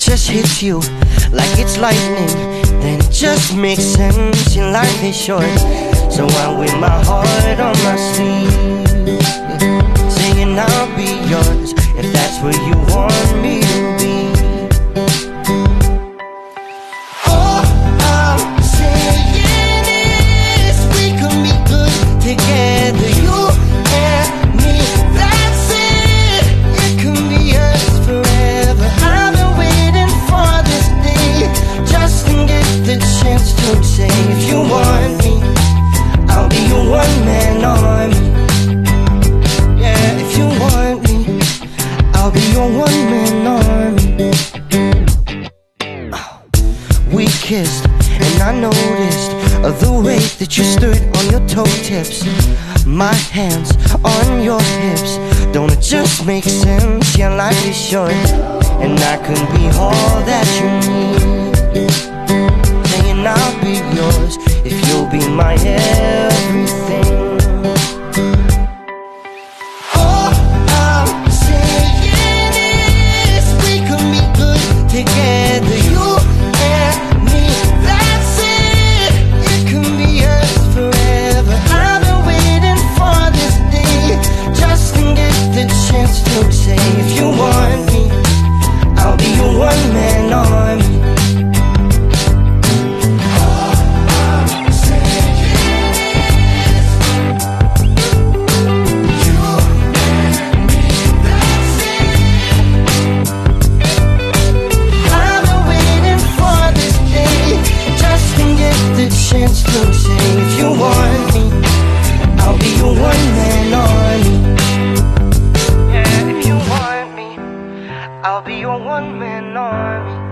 just hits you like it's lightning, then it just makes sense. Your life is short, so I wear my heart on my sleeve, saying I'll be yours if that's where you want me to be. All I'm saying is we could be good together, you and me. That's it, it can be us forever. I've been waiting for this day just to get the chance to say, if you want me, I'll be your one-man army. Yeah, if you want me, I'll be your one-man army. We kissed, and I noticed the way that you stood on your toe tips, my hands on your hips. Don't it just make sense? Your life is short, and I can be all that you need, saying I'll be yours if you'll be my everything. All I'm saying is we could be good together, you and me. That's it, it can be us forever. I've been waiting for this day just to get the chance to say, if you want me, I'll be your one-man army. Chance to say, if you want me, I'll be your one-man army. Yeah, if you want me, I'll be your one-man army.